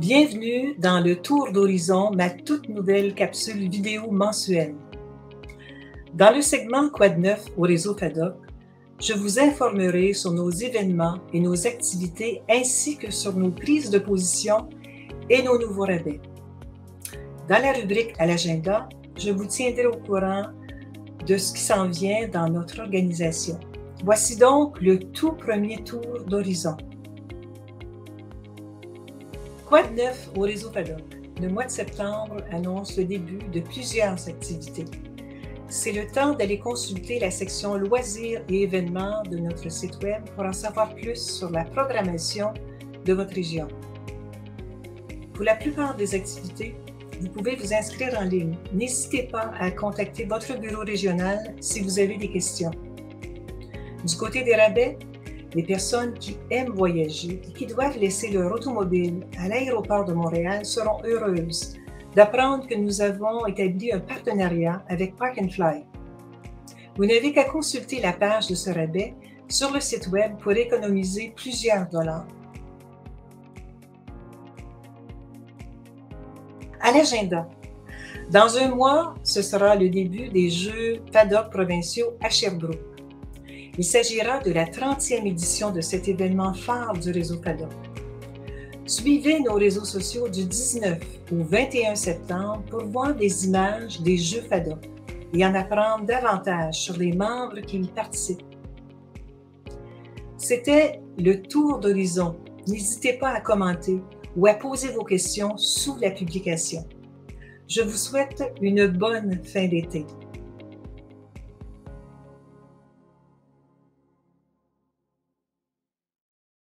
Bienvenue dans le Tour d'Horizon, ma toute nouvelle capsule vidéo mensuelle. Dans le segment Quoi de neuf au réseau FADOC, je vous informerai sur nos événements et nos activités ainsi que sur nos prises de position et nos nouveaux rabais. Dans la rubrique à l'agenda, je vous tiendrai au courant de ce qui s'en vient dans notre organisation. Voici donc le tout premier tour d'horizon. Quoi de neuf au réseau FADOC? Le mois de septembre annonce le début de plusieurs activités. C'est le temps d'aller consulter la section loisirs et événements de notre site web pour en savoir plus sur la programmation de votre région. Pour la plupart des activités, vous pouvez vous inscrire en ligne. N'hésitez pas à contacter votre bureau régional si vous avez des questions. Du côté des rabais, les personnes qui aiment voyager et qui doivent laisser leur automobile à l'aéroport de Montréal seront heureuses d'apprendre que nous avons établi un partenariat avec Park & Fly. Vous n'avez qu'à consulter la page de ce rabais sur le site web pour économiser plusieurs dollars. À l'agenda. Dans un mois, ce sera le début des Jeux FADOC provinciaux à Sherbrooke. Il s'agira de la 30e édition de cet événement phare du réseau FADOC. Suivez nos réseaux sociaux du 19 au 21 septembre pour voir des images des Jeux FADOC et en apprendre davantage sur les membres qui y participent. C'était le tour d'horizon. N'hésitez pas à commenter ou à poser vos questions sous la publication. Je vous souhaite une bonne fin d'été.